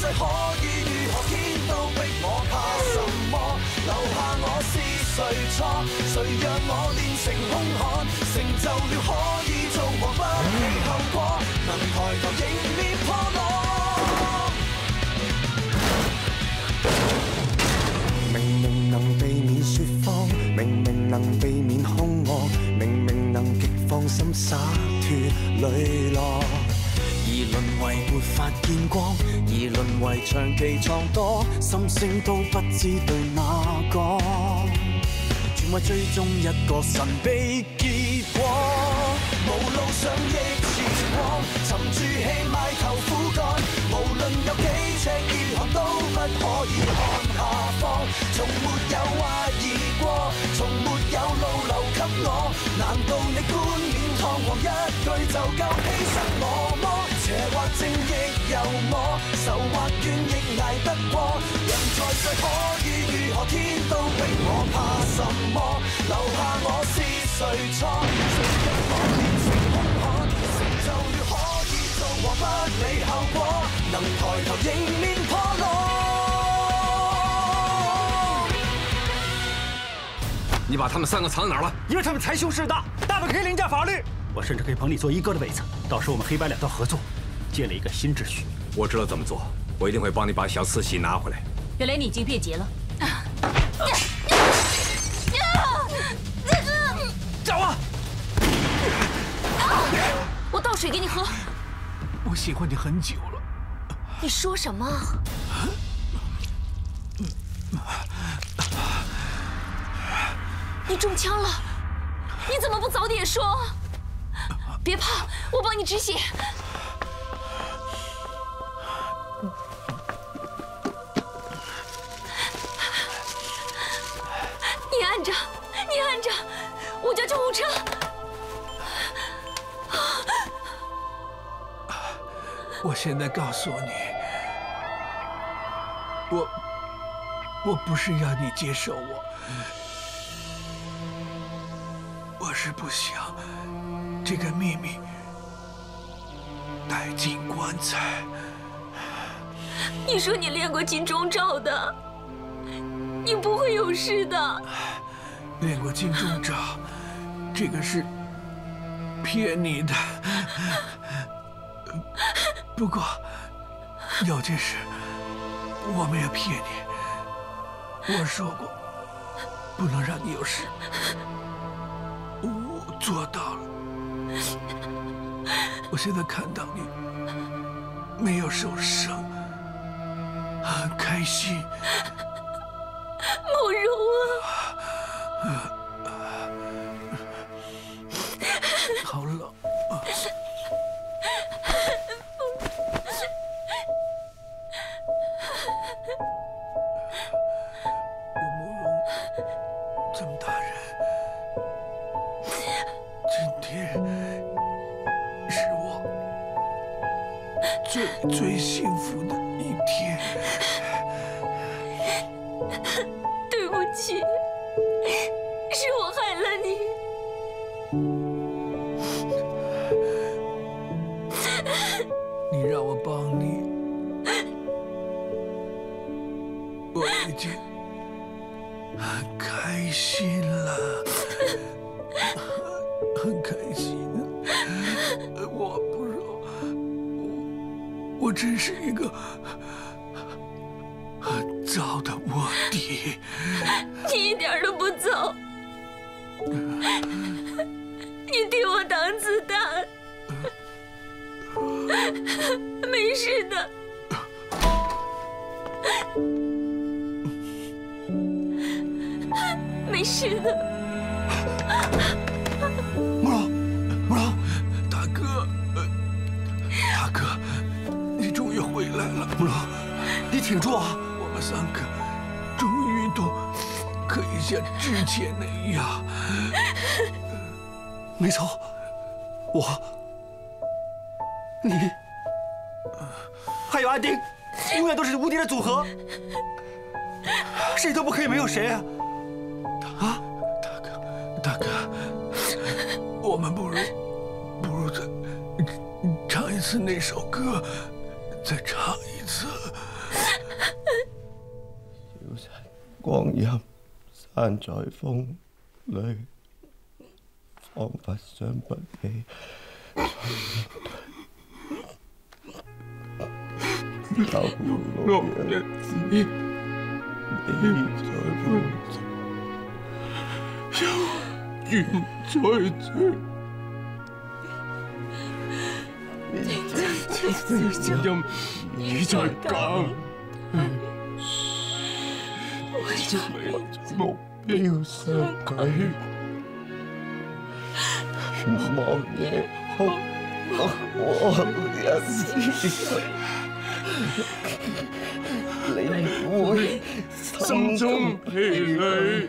世可以如何天都逼我，怕什麼？留下我是誰錯？誰讓我練成兇悍？成就了可以做王，不理後果，能抬頭迎面破落。 明明能避免説謊，明明能避免兇惡，明明能極放心灑脱磊落。而淪為沒法見光，而淪為長期藏多，心聲都不知對哪講，全為追蹤一個神秘結果。 無路上亦前往，沉住氣埋頭苦幹，無論有幾尺熱寒都不可以看下方。從沒有懷疑過，從沒有路留給我，難道你冠冕堂皇一句就夠犧牲我麼？邪或正亦由我，愁或怨亦捱得過。人在世可以如何天都逼我，怕什麼？留下我是誰錯？誰讓我練成兇悍？成就了可以做王，不理後果，能抬頭迎面破落。 你把他们3个藏在哪儿了？ 因为他们财雄势大，大的可以凌驾法律。我甚至可以捧你做一哥的位子，到时候我们黑白两道合作，建立一个新秩序。 我知道怎么做，我一定会帮你把小慈禧拿回来。 原来你已经变节了。 找我！ 我倒水给你喝。 我喜欢你很久了。 你说什么？你中枪了，你怎么不早点说？别怕，我帮你止血。你按着，你按着，我叫救护车。 我现在告诉你，我不是要你接受我，我是不想这个秘密带进棺材。 你说你练过金钟罩的，你不会有事的。 练过金钟罩，这个是骗你的。不过有件事我没有骗你，我说过不能让你有事，我做到了。我现在看到你没有受伤，很开心。 慕容啊， 好冷啊！我慕容这么大人，今天是我最幸福的一天。 对不起，是我害了你。 你让我帮你，我已经很开心了，很开心。我不是，我真是一个很糟的卧底。 你一点都不糟，你替我挡子弹，没事的。没事的。 慕容，大哥，大哥，你终于回来了。慕容，你挺住啊！我们3个终于都可以像之前那样。 没错，你还有安丁，永远都是无敌的组合，谁都不可以没有谁啊！啊， 大哥，我们不如再唱一次那首歌，再唱一次。 光陰散在風裏，彷彿想不起流落日子，你在風中，有緣在追。 聲音已在減，目標相距，望夜空，我一絲，你會心中疲累，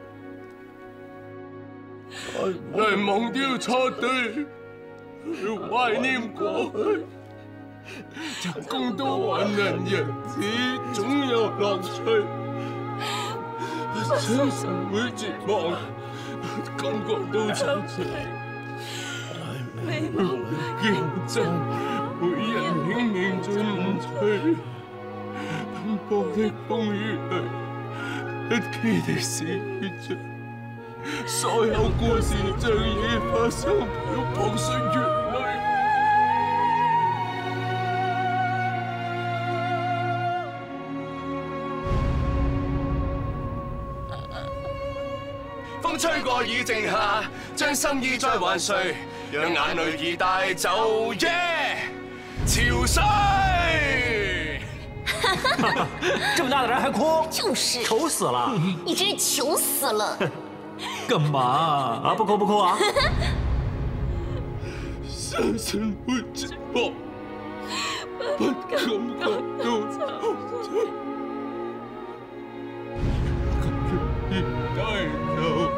來忘掉錯對。 去懷念過去，曾共度患難日子，總有樂趣。相信會絕望，感覺到惆悵。見真，每人拼命進取，奔波的風雨裏，一起的死着。 所有故事像已發生，漂泊歲月裏。風吹過已靜下，將心意再還誰？讓眼淚已帶走耶潮水。 这么大的人还哭？ 就是， 愁死了！ 你真是糗死了！ 干嘛啊？不哭不哭啊！ 相信會絕望，不感覺到惆悵，已帶走。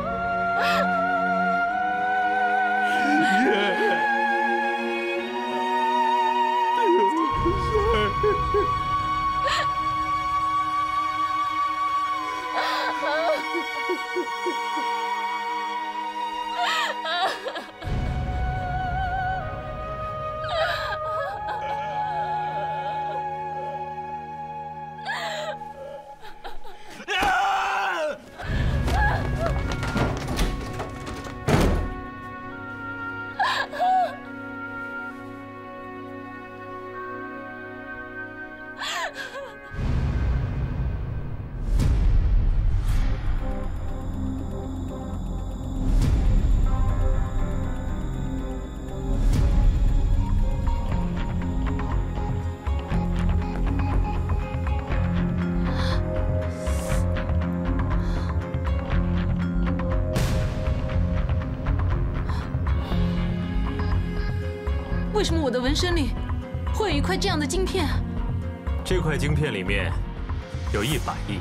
为什么我的纹身里会有一块这样的晶片？ 这块晶片里面有100亿。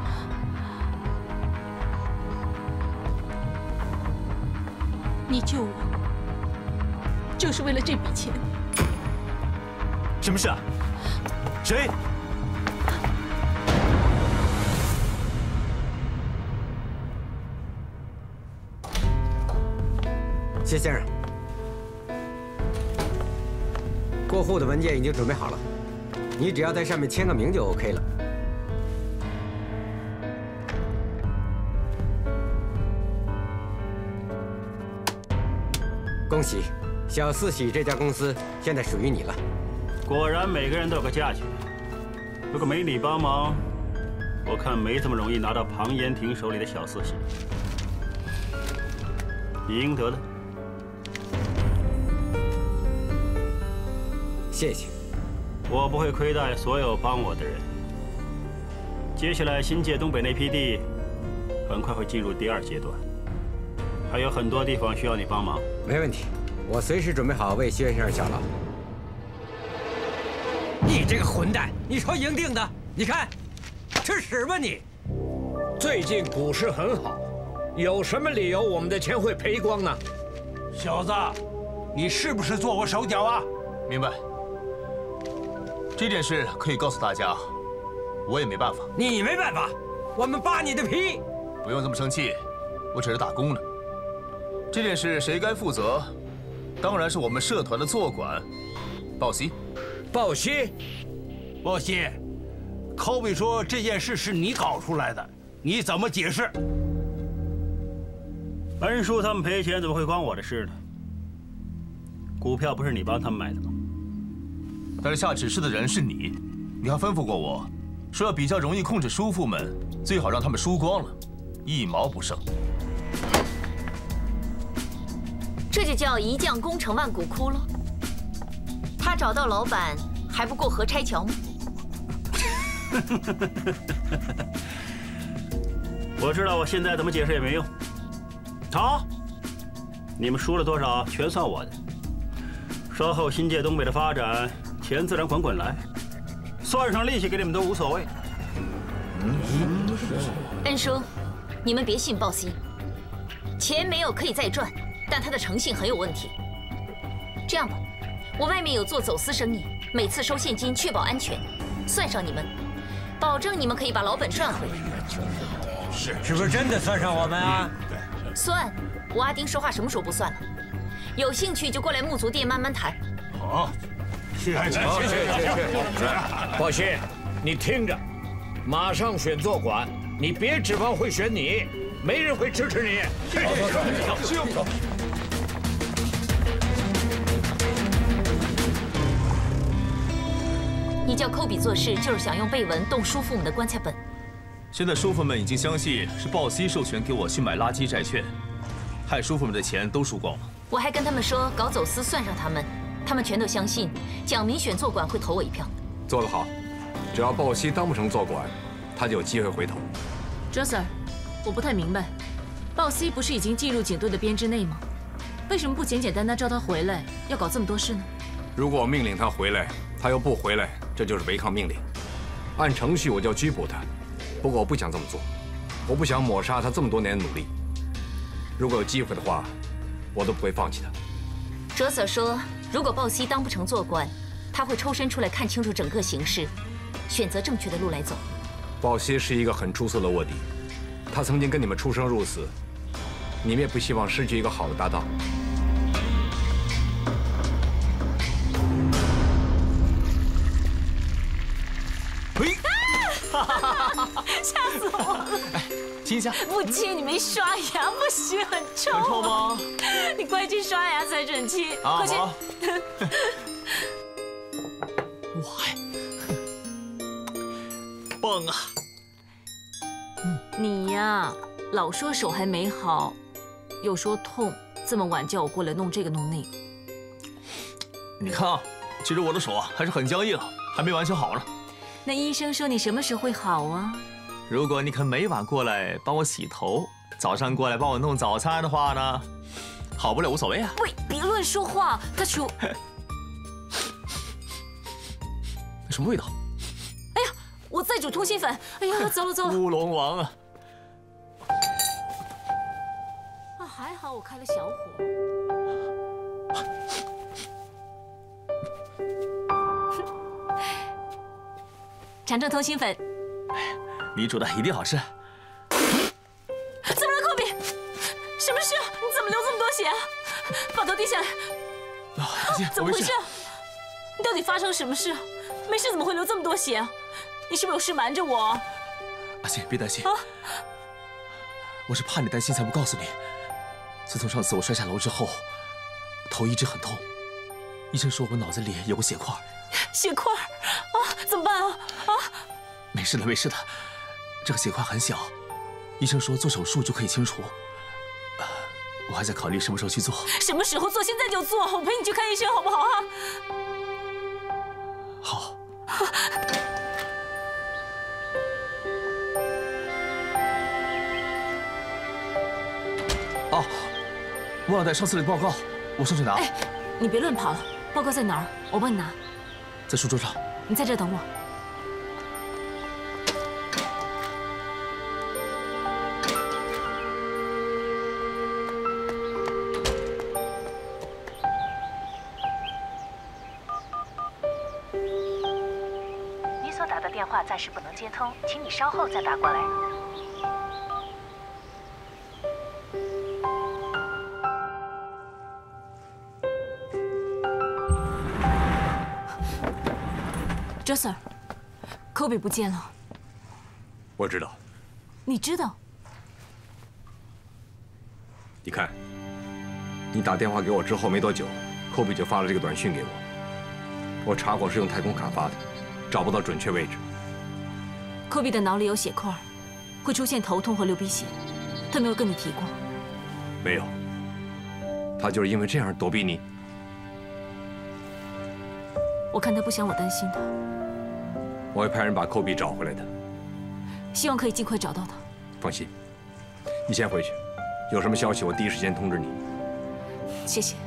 你救我，就是为了这笔钱？ 什么事啊？谁？ 谢先生。 过户的文件已经准备好了，你只要在上面签个名就 OK 了。恭喜，小四喜这家公司现在属于你了。 果然每个人都有个价钱，如果没你帮忙，我看没这么容易拿到庞延廷手里的小四喜。你应得的。 谢谢， 我不会亏待所有帮我的人。接下来新界东北那批地，很快会进入第2阶段，还有很多地方需要你帮忙。 没问题，我随时准备好为薛先生效劳。你这个混蛋，你说赢定的，你看，吃屎吧你！ 最近股市很好，有什么理由我们的钱会赔光呢？ 小子，你是不是做我手脚啊？ 明白。 这件事可以告诉大家，我也没办法。 你没办法，我们扒你的皮。 不用这么生气，我只是打工的。这件事谁该负责？当然是我们社团的坐馆，鲍西。 鲍西， 鲍西，科比说这件事是你搞出来的， 你怎么解释？ 恩叔他们赔钱怎么会关我的事呢？股票不是你帮他们买的吗？ 但是下指示的人是你，你还吩咐过我，说要比较容易控制叔父们，最好让他们输光了，一毛不剩。 这就叫一将功成万骨枯了。他找到老板，还不过河拆桥吗？ 我知道我现在怎么解释也没用。好，你们输了多少全算我的。稍后新界东北的发展，钱自然滚滚来，算上利息给你们都无所谓。 恩叔，你们别信鲍西，钱没有可以再赚，但他的诚信很有问题。这样吧，我外面有做走私生意，每次收现金，确保安全，算上你们，保证你们可以把老本赚回来。 是不是真的算上我们啊？ 算，我阿丁说话什么时候不算了？有兴趣就过来木足店慢慢谈。 好，谢。宝熙，你听着，马上选坐馆，你别指望会选你，没人会支持你。走。 你叫寇比做事，就是想用背文动叔父们的棺材本。 现在叔父们已经相信是鲍西授权给我去买垃圾债券，害叔父们的钱都输光了。 我还跟他们说搞走私算上他们，他们全都相信蒋明选坐馆会投我一票。 做得好，只要鲍西当不成坐馆，他就有机会回头。 哲 Sir， 我不太明白，鲍西不是已经进入警队的编制内吗？为什么不简简单单召他回来，要搞这么多事呢？ 如果我命令他回来，他又不回来，这就是违抗命令。按程序我就要拘捕他，不过我不想这么做，我不想抹杀他这么多年的努力。如果有机会的话，我都不会放弃他。 哲 Sir 说，如果鲍西当不成坐馆，他会抽身出来看清楚整个形势，选择正确的路来走。 鲍西是一个很出色的卧底，他曾经跟你们出生入死，你们也不希望失去一个好的搭档。 吓死我了！ 亲一下。 不亲，你没刷牙，不行，很臭。 很臭吗？ 你快去刷牙才整齐。 好。 哇，棒啊！ 你呀，老说手还没好，又说痛，这么晚叫我过来弄这个弄那个。 你看啊，其实我的手啊还是很僵硬，还没完全好呢。 那医生说你什么时候会好啊？ 如果你肯每晚过来帮我洗头，早上过来帮我弄早餐的话呢，好不了无所谓啊。 喂，别乱说话，他说。 什么味道？ 哎呀，我在煮通心粉。哎呀，糟了糟了！ 乌龙王啊！ 啊，还好我开了小火。尝尝通心粉。 你煮的一定好吃。 怎么了，寇比？什么事？你怎么流这么多血啊？把头低下来。怎么回事？你到底发生什么事？没事怎么会流这么多血啊？你是不是有事瞒着我？ 阿信，别担心。我是怕你担心才不告诉你。自从上次我摔下楼之后，头一直很痛，医生说我脑子里有个血块。 血块啊？怎么办啊？ 没事的，没事的。这个血块很小，医生说做手术就可以清除。我还在考虑什么时候去做。 什么时候做？现在就做，我陪你去看医生，好不好啊？ 好。哦，忘了带上次的报告，我上去拿。 哎，你别乱跑了，报告在哪儿？我帮你拿。 在书桌上。 你在这等我。 你所打的电话暂时不能接通，请你稍后再打过来。 哲 Sir， Kobe 不见了。 我知道， 你知道？ 你看，你打电话给我之后没多久，科比就发了这个短信给我。我查过是用太空卡发的，找不到准确位置。 科比的脑里有血块，会出现头痛和流鼻血。他没有跟你提过？ 没有。他就是因为这样躲避你。 我看他不想我担心他。 我会派人把科比找回来的。 希望可以尽快找到他。 放心，你先回去。 有什么消息，我第一时间通知你。 谢谢。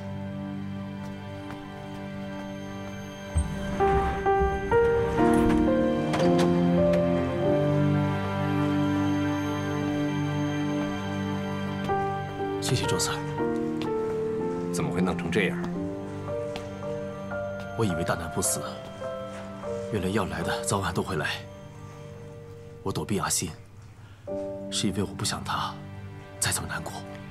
谢谢周 Sir。 怎么会弄成这样？ 我以为大难不死，原来要来的早晚都会来。我躲避阿信，是因为我不想他 再这么难过。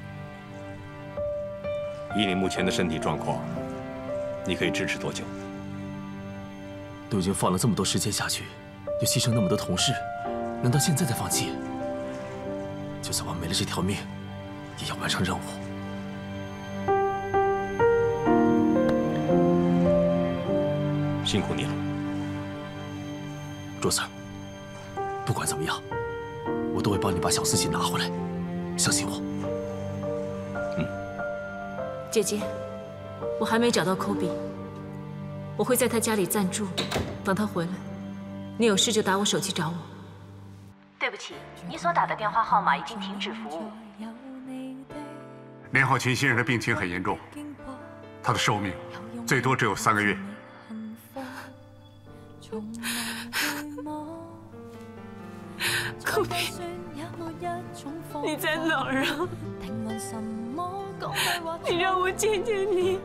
以你目前的身体状况，你可以支持多久？ 都已经放了这么多时间下去，又牺牲那么多同事，难道现在再放弃？就算我没了这条命，也要完成任务。 辛苦你了， 周 Sir。不管怎么样，我都会帮你把小四喜拿回来。 相信我。 姐姐，我还没找到科比，我会在他家里暂住，等他回来。你有事就打我手机找我。 对不起，你所打的电话号码已经停止服务。 连浩琴新人的病情很严重，他的寿命最多只有3个月。 科比，你在哪儿啊？你让我见见你。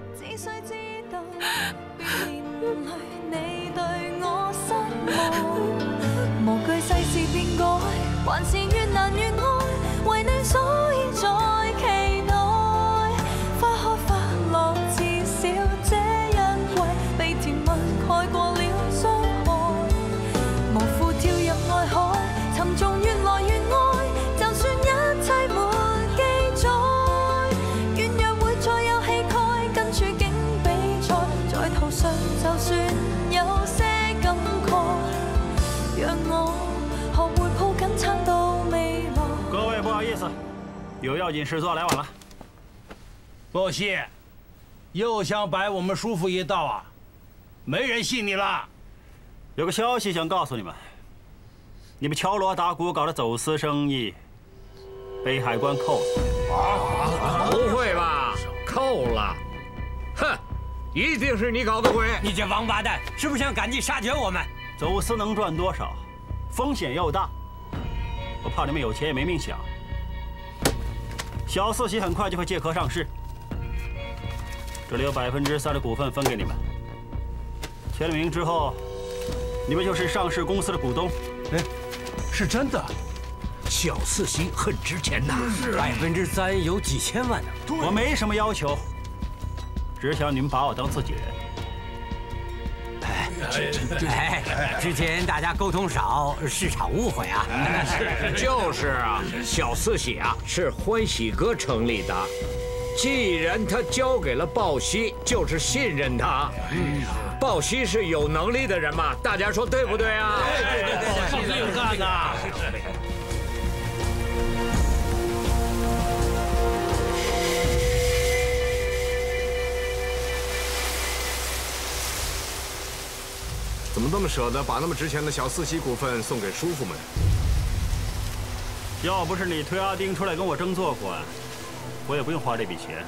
無懼世事變改，還是越難越愛，為你所以在期待。花開花落，至少這一季被甜蜜蓋過了傷害。無負跳入愛海，沉重越來越愛，就算一切沒記載，軟弱會再有氣概，跟處境比賽，在途上就算有些感慨。 讓我學會抱緊撐到未來。 各位不好意思，有要緊事做，來晚了。 抱歉，又想摆我們叔父一道啊！沒人信你了。 有個消息想告訴你們，你們敲鑼打鼓搞的走私生意，被海關扣了。 不會吧？扣了？哼，一定是你搞的鬼！ 你這王八蛋，是不是想趕盡殺絕我們？ 走私能賺多少？風險又大，我怕你們有錢也沒命享。小四喜很快就會借殼上市，這裡有3%的股份分給你們。簽了名之後，你們就是上市公司的股東。 哎，是真的？小四喜很值錢吶 ，3%有幾千萬呢。 我沒什麼要求，只想你們把我當自己人。 哎，之前大家溝通少，是場誤會啊。 就是啊，小四喜啊是歡喜哥成立的，既然他交給了鲍熙，就是信任他。鲍熙是有能力的人嘛，大家說對不對啊？對，硬幹啊！ 怎么那么舍得把那么值钱的小四喜股份送给叔父们？ 要不是你推阿丁出来跟我争做官，我也不用花这笔钱。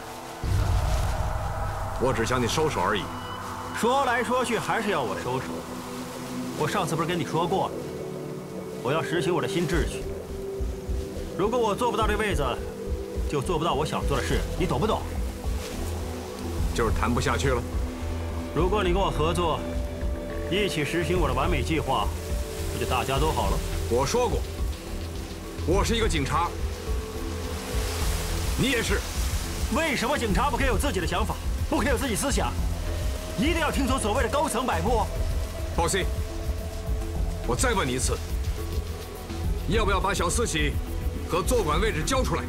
我只想你收手而已。 说来说去还是要我收手。我上次不是跟你说过了，我要实行我的新秩序。如果我做不到这位子，就做不到我想做的事，你懂不懂？ 就是谈不下去了。 如果你跟我合作。 一起实行我的完美计划，不就大家都好了？ 我说过，我是一个警察，你也是。 为什么警察不可以有自己的想法，不可以有自己思想，一定要听从所谓的高层摆布？ 鲍西，我再问你一次， 要不要把小四喜和坐馆位置交出来？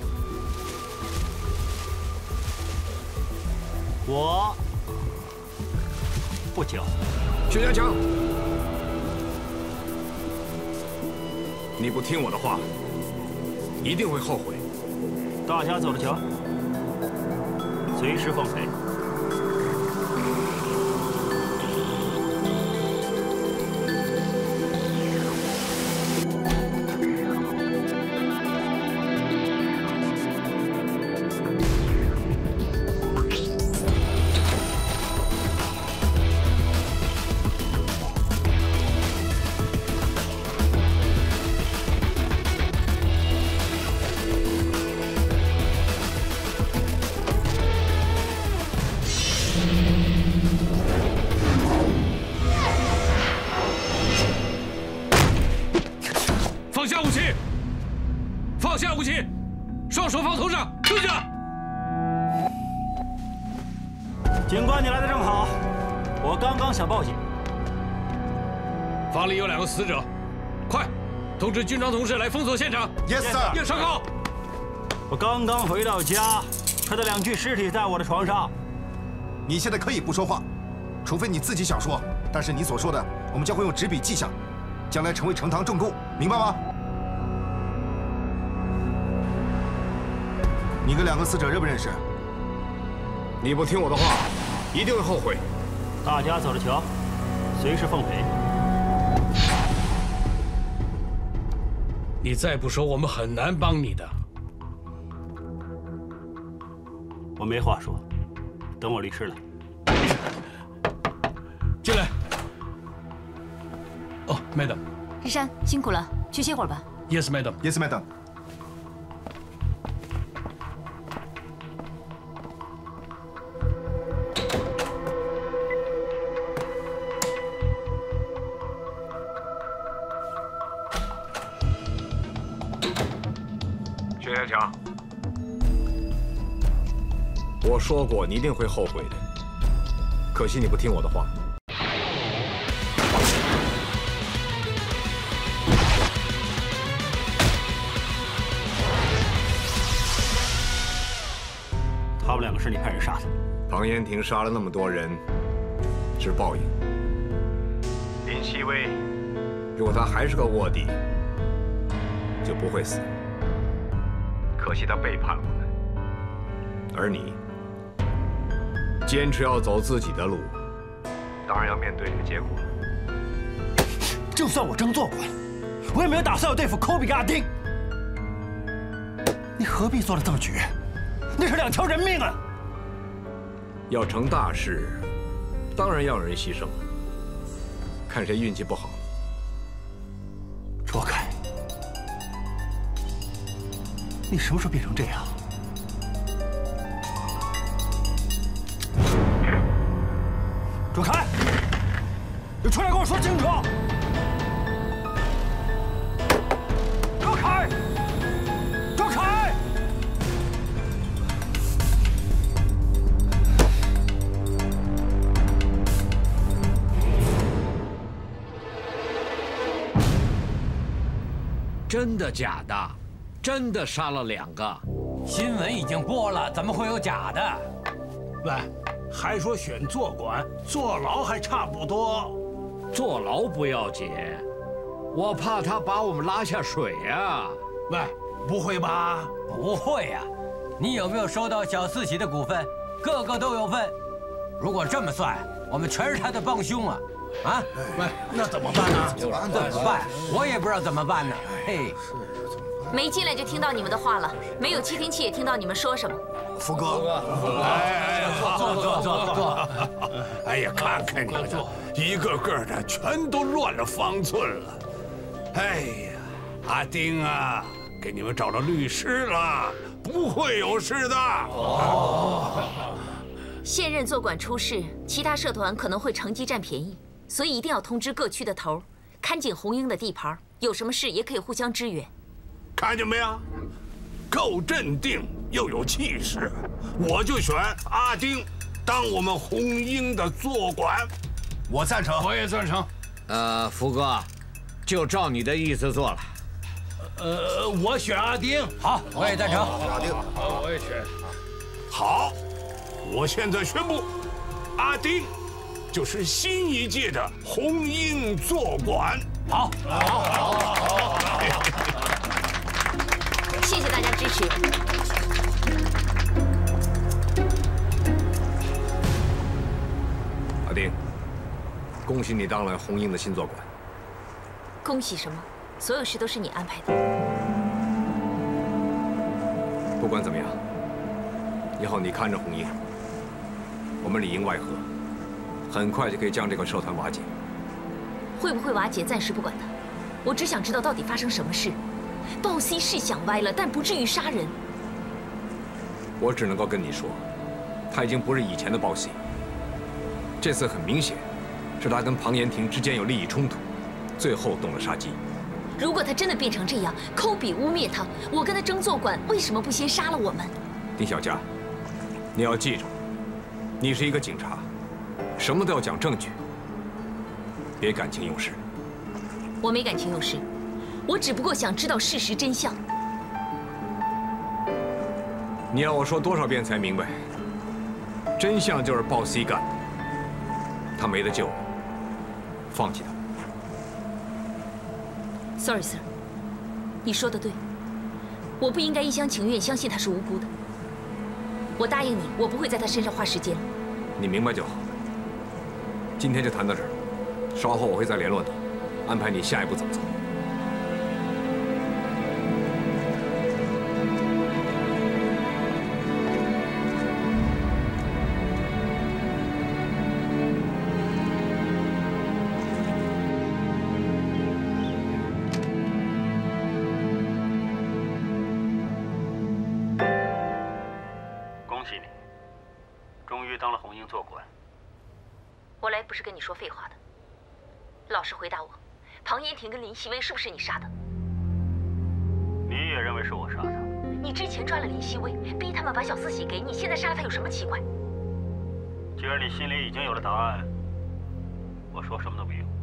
我不交。 薛家强，你不听我的话，一定会后悔。 大家走着瞧，随时奉陪。 放下武器！放下武器！双手放头上，蹲下！ 警官，你来的正好，我刚刚想报警。 房里有2个死者，快通知军装同事来封锁现场。 Yes sir。 叶上铐。 我刚刚回到家，看到2具尸体在我的床上。 你现在可以不说话，除非你自己想说，但是你所说的，我们将会用纸笔记下，将来成为呈堂证供，明白吗？ 你跟2个死者认不认识？ 你不听我的话，一定会后悔。 大家走着瞧，随时奉陪。 你再不说，我们很难帮你的。 我没话说，等我律师来。 进来。哦 ，Madam。 日山，辛苦了，去歇会儿吧。 Yes, Madam. Yes, Madam. 薛家强，我说过你一定会后悔的，可惜你不听我的话。 他们2个是你派人杀的。 庞延廷杀了那么多人，是报应。林希微，如果他还是个卧底，就不会死。 可惜他背叛我们，而你坚持要走自己的路，当然要面对这个结果。 就算我真做官，我也没有打算要对付科比跟阿丁。你何必做得这么绝？那是2条人命啊！ 要成大事，当然要有人牺牲，看谁运气不好。 卓凯。 你什么时候变成这样？卓凯，你出来跟我说清楚！卓凯，卓凯！ 真的假的？ 真的杀了2个， 新闻已经播了，怎么会有假的？ 喂，还说选坐馆，坐牢还差不多。 坐牢不要紧，我怕他把我们拉下水啊！ 喂，不会吧？ 不会呀，你有没有收到小四喜的股份？个个都有份。如果这么算，我们全是他的帮凶啊！啊， 喂，那怎么办呢？ 怎么办？我也不知道怎么办呢。嘿。 没进来就听到你们的话了，没有窃听器也听到你们说什么。 福哥， 哎，坐。哎呀，看看你们，一个个的全都乱了方寸了。哎呀，阿丁啊，给你们找到律师了，不会有事的。哦。 现任坐馆出事，其他社团可能会乘机占便宜，所以一定要通知各区的头，看紧红鹰的地盘，有什么事也可以互相支援。 看见没有，够镇定又有气势，我就选阿丁当我们红鹰的坐馆。 我赞成， 我也赞成。 福哥，就照你的意思做了。 我选阿丁。好，我也赞成。 阿丁， 我也选。好，我现在宣布，阿丁就是新一届的红鹰坐馆。 好， 谢谢大家支持。 阿丁，恭喜你当了红鹰的新坐馆。 恭喜什么？所有事都是你安排的。 不管怎么样，以后你看着红鹰，我们里应外合，很快就可以将这个社团瓦解。 会不会瓦解，暂时不管它。我只想知道到底发生什么事。鲍西是想歪了，但不至于杀人。 我只能够跟你说，他已经不是以前的鲍西。这次很明显，是他跟庞延廷之间有利益冲突，最后动了杀机。 如果他真的变成这样，抠笔污蔑他，我跟他争坐馆，为什么不先杀了我们？ 丁小佳，你要记住，你是一个警察，什么都要讲证据，别感情用事。 我没感情用事，我只不过想知道事实真相。 你要我说多少遍才明白？真相就是鲍西干的，他没得救了，放弃他。 Sorry, sir， 你说的对，我不应该一厢情愿相信他是无辜的。我答应你，我不会在他身上花时间。 你明白就好。今天就谈到这儿，稍后我会再联络你，安排你下一步怎么走。 当了红鹰坐馆。 我来不是跟你说废话的，老实回答我，庞延廷跟林希薇是不是你杀的？ 你也认为是我杀的？ 你之前抓了林希薇，逼他们把小四喜给你，现在杀了他有什么奇怪？ 既然你心里已经有了答案，我说什么都没用。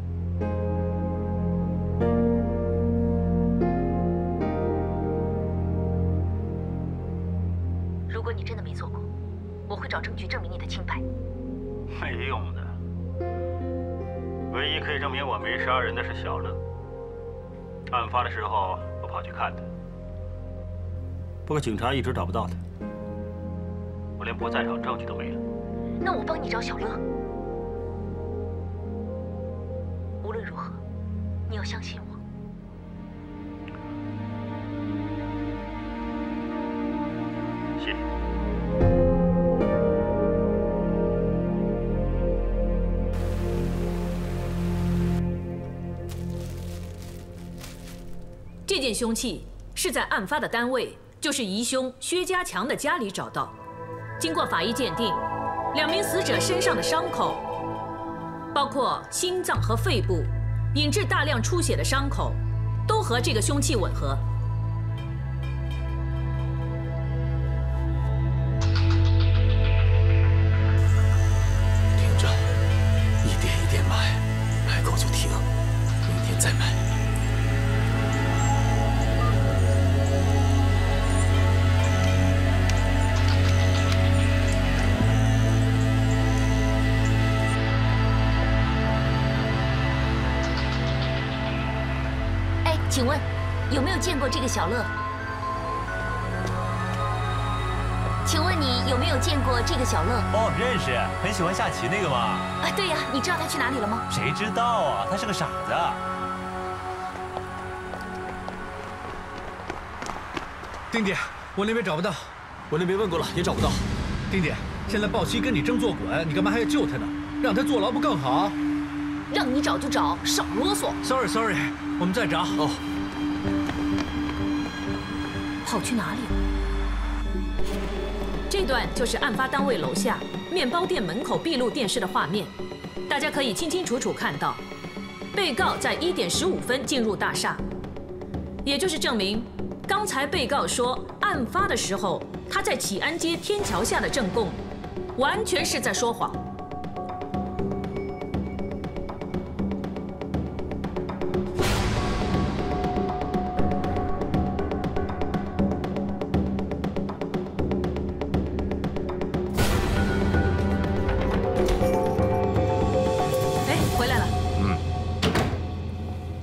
如果你真的没做过，我会找证据证明你的清白。 没用的，唯一可以证明我没杀人的是小乐。案发的时候我跑去看他，不过警察一直找不到他，我连不在场证据都没了。 那我帮你找小乐。无论如何，你要相信我。 谢谢。 这件凶器是在案发的单位，就是疑凶薛家强的家里找到。经过法医鉴定，2名死者身上的伤口，包括心脏和肺部引致大量出血的伤口，都和这个凶器吻合。 停着，一点一点买，买够就停，明天再买。 请问，有没有见过这个小乐？请问你有没有见过这个小乐？ 哦，认识，很喜欢下棋那个吗？ 啊，对呀，你知道他去哪里了吗？ 谁知道啊，他是个傻子。 丁姐，我那边找不到， 我那边问过了，也找不到。 丁姐，现在鲍西跟你争坐馆，你干嘛还要救他呢？让他坐牢不更好？ 让你找就找，少啰嗦。 Sorry， 我们再找。哦。 跑去哪里了？ 这段就是案发单位楼下面包店门口闭路电视的画面，大家可以清清楚楚看到，被告在1点15分进入大厦，也就是证明刚才被告说案发的时候他在启安街天桥下的证供，完全是在说谎。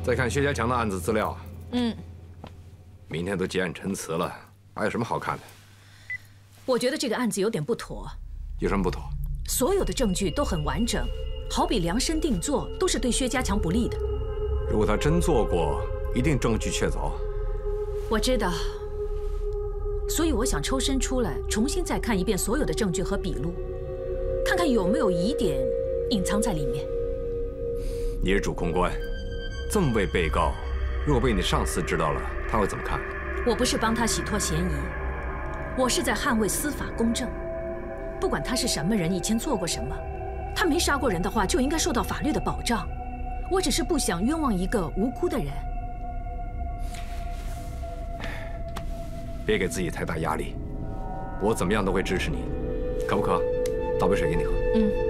再看薛家强的案子资料。明天都结案陈词了，还有什么好看的？ 我觉得这个案子有点不妥。 有什么不妥？ 所有的证据都很完整，好比量身定做，都是对薛家强不利的。 如果他真做过，一定证据确凿。 我知道，所以我想抽身出来，重新再看一遍所有的证据和笔录，看看有没有疑点隐藏在里面。 你是主控官，这么为被告，如果被你上司知道了，他会怎么看？ 我不是帮他洗脱嫌疑，我是在捍卫司法公正。不管他是什么人，以前做过什么，他没杀过人的话，就应该受到法律的保障。我只是不想冤枉一个无辜的人。 别给自己太大压力，我怎么样都会支持你，可不可？倒杯水给你喝。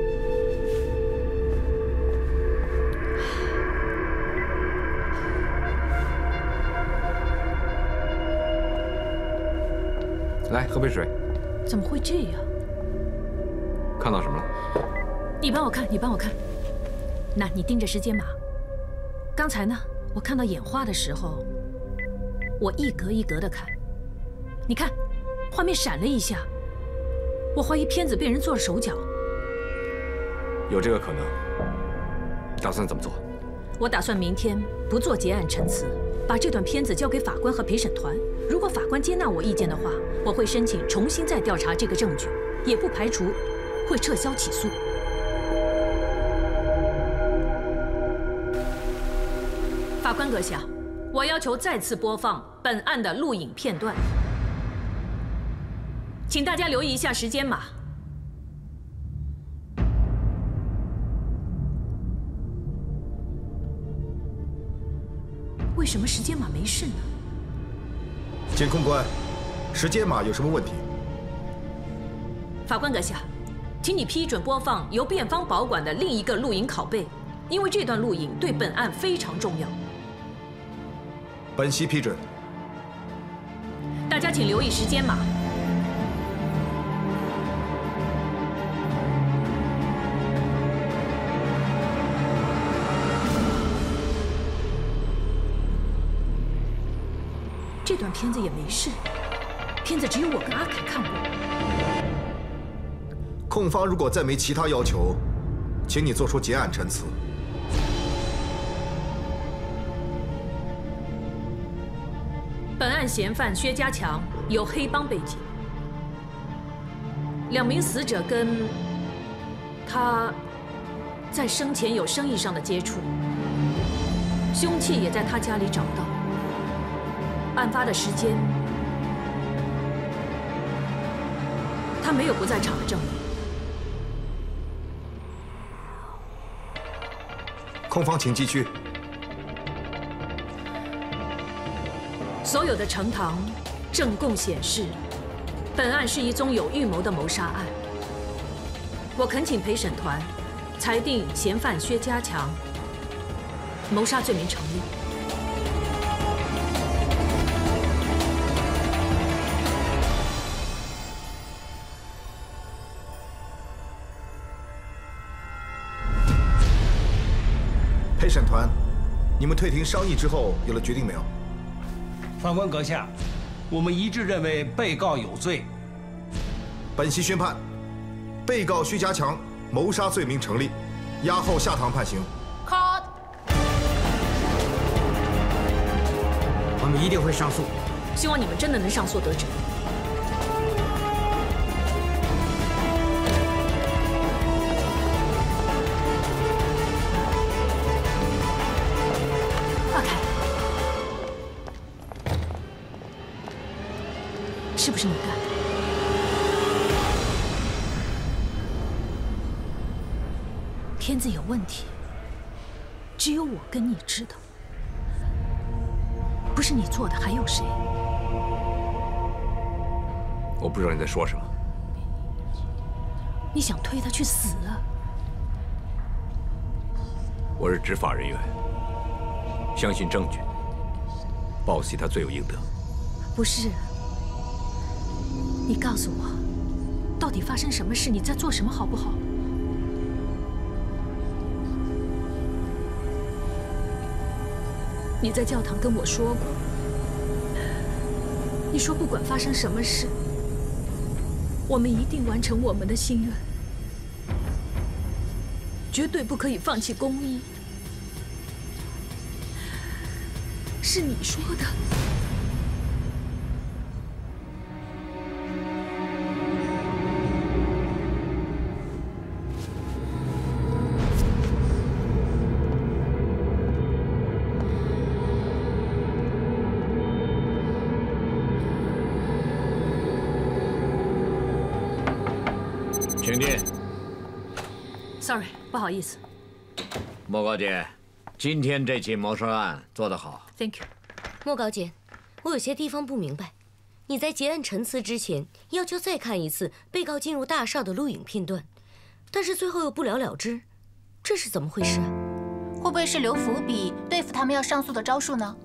来，喝杯水。 怎么会这样？ 看到什么了？ 你帮我看，你帮我看。那你盯着时间码。刚才呢，我看到眼花的时候，我一格一格的看。你看，画面闪了一下，我怀疑片子被人做了手脚。 有这个可能。打算怎么做？ 我打算明天不做结案陈词，把这段片子交给法官和陪审团。如果法官接纳我意见的话，我会申请重新再调查这个证据，也不排除会撤销起诉。法官阁下，我要求再次播放本案的录影片段，请大家留意一下时间码。为什么时间码没事呢？ 监控官，时间码有什么问题？ 法官阁下，请你批准播放由辩方保管的另一个录影拷贝，因为这段录影对本案非常重要。 本席批准。 大家请留意时间码。这段片子也没事，片子只有我跟阿凯看过。 控方如果再没其他要求，请你做出结案陈词。 本案嫌犯薛家强有黑帮背景，2名死者跟他在生前有生意上的接触，凶器也在他家里找到。案发的时间，他没有不在场的证明。 控方请继续。 所有的呈堂证供显示，本案是一宗有预谋的谋杀案。我恳请陪审团裁定嫌犯薛家强谋杀罪名成立。 陪审团，你们退庭商议之后有了决定没有？ 法官阁下，我们一致认为被告有罪。 本席宣判，被告薛家强谋杀罪名成立，押后下堂判刑。 Cut。 我们一定会上诉。 希望你们真的能上诉得直。阿凯，是不是你干的？片子有问题，只有我跟你知道。不是你做的，还有谁？ 我不知道你在说什么。 你想推他去死啊？ 我是执法人员，相信证据，报喜他罪有应得。 不是，你告诉我，到底发生什么事？你在做什么，好不好？ 你在教堂跟我说过，你说不管发生什么事，我们一定完成我们的心愿，绝对不可以放弃公益。是你说的。 请进。 Sorry， 不好意思。 莫高姐，今天这起谋杀案做得好。 Thank you。 莫高姐，我有些地方不明白。你在结案陈词之前，要求再看一次被告进入大厦的录影片段，但是最后又不了了之，这是怎么回事啊？ 会不会是留伏笔对付他们要上诉的招数呢？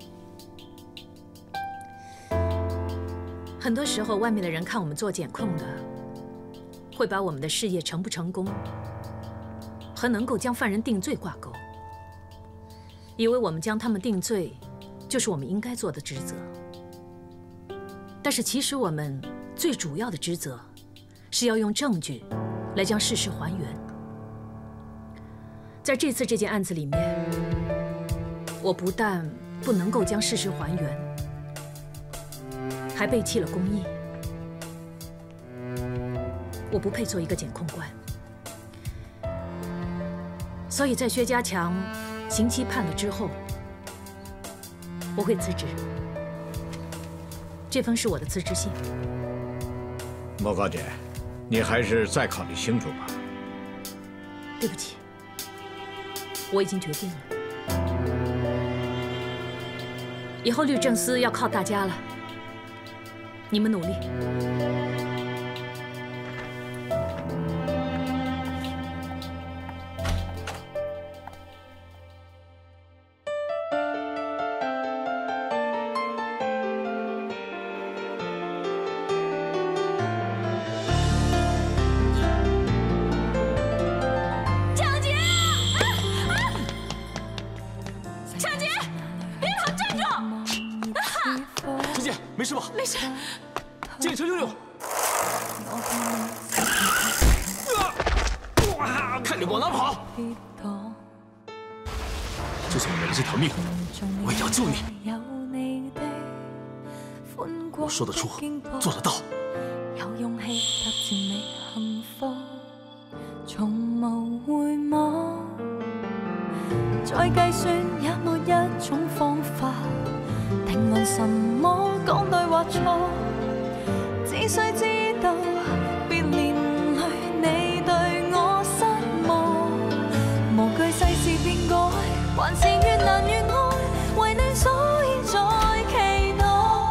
很多时候，外面的人看我们做检控的，会把我们的事业成不成功和能够将犯人定罪挂钩，以为我们将他们定罪就是我们应该做的职责。但是其实我们最主要的职责是要用证据来将事实还原。在这次这件案子里面，我不但不能够将事实还原，还背弃了公义。我不配做一个检控官，所以在薛家强刑期判了之后，我会辞职。这封是我的辞职信。 莫高姐，你还是再考虑清楚吧。 对不起，我已经决定了，以后律政司要靠大家了，你们努力。 我说得出，做得到。 有勇氣踏前你幸福，從無回望。再計算也沒一種方法定論什麼講對或錯，只需知道別年裏你對我失望。無懼世事變改，還是越難越愛，為你所以再期待。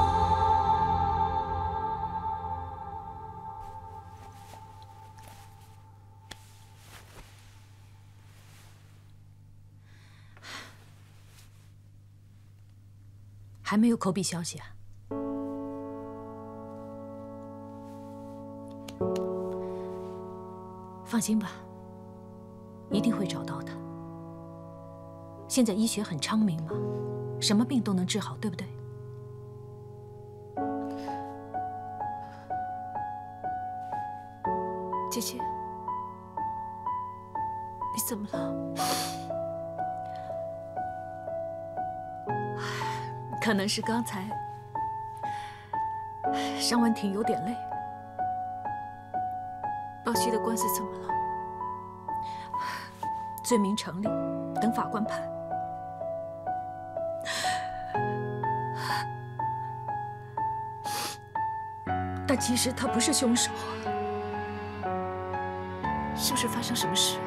还没有口笔消息啊？放心吧，一定会找到的。现在医学很昌明嘛，什么病都能治好，对不对？ 姐姐，你怎么了？ 可能是刚才上完庭有点累。 宝熙的官司怎么了？ 罪名成立，等法官判。但其实他不是凶手， 是不是发生什么事？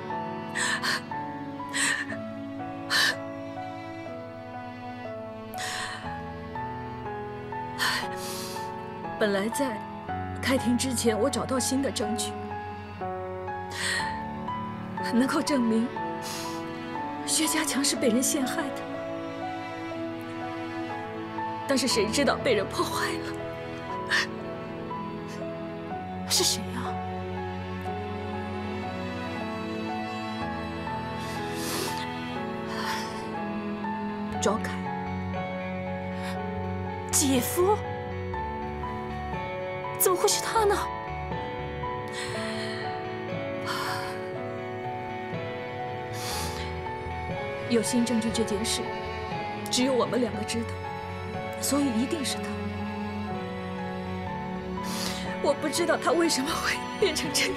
本来在开庭之前，我找到新的证据，能够证明薛家强是被人陷害的。但是谁知道被人破坏了？ 是谁啊？ 庄凯。 姐夫？怎么会是他呢？ 有新证据这件事，只有我们2个知道，所以一定是他。我不知道他为什么会变成这样。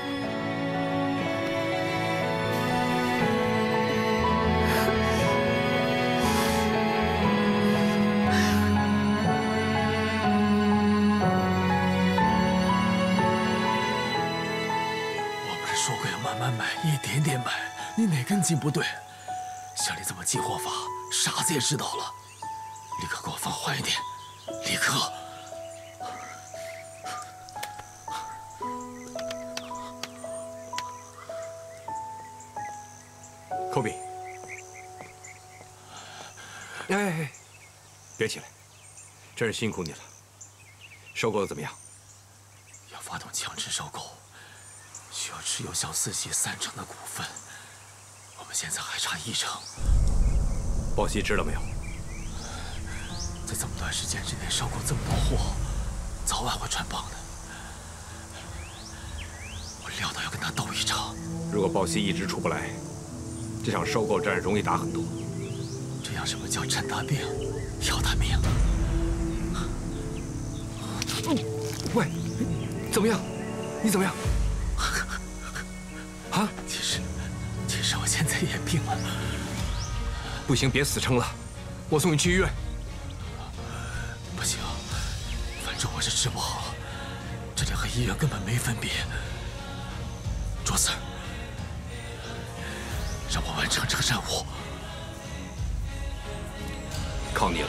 我不是说过要慢慢买，一点点买，你哪根筋不对？像你这么进货法，傻子也知道了。立刻给我放缓一点，立刻！ 科比，哎，别起来，真是辛苦你了。收购的怎么样？ 要发动强制收购，需要持有小四喜30%的股份。我们现在还差1成。 鲍熙知道没有？ 在这么短时间之内收购这么多货，早晚会穿帮的。我料到要跟他斗一场。 如果鲍熙一直出不来，这场收购战容易打很多。 这样什么叫趁他病要他命？ 喂，怎么样？你怎么样？啊？ 其实我现在也病了。 不行，别死撑了，我送你去医院。 不行，反正我是治不好，这里和医院根本没分别。卓四，让我完成这个任务。 靠你了。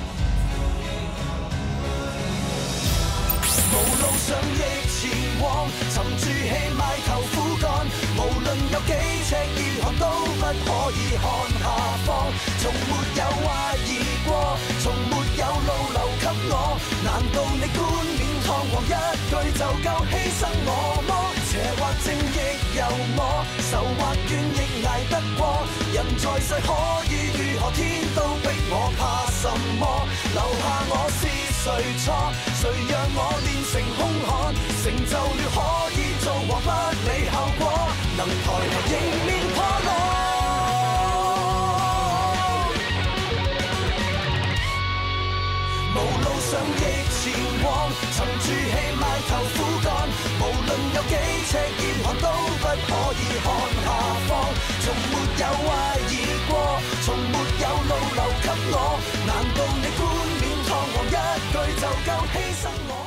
無路上亦前往，沉住氣埋頭苦幹，無論有幾尺熱寒都不可以看下方，從沒有懷疑過，從沒有路留給我，難道你冠冕堂皇一句就夠犧牲我麼？邪或正亦由我，愁或怨亦捱得過，人在世可以如何，天都逼我怕什麼？留下我是誰錯？誰讓我練成兇悍？成就了可以做王，不理後果，能抬頭迎面破落。無路上亦前往，沉住氣埋頭苦幹，無論有幾尺嚴寒都不可以看下方，從沒有懷疑過，從沒有路留給我，難道你冠冕堂皇一句就夠犧牲我？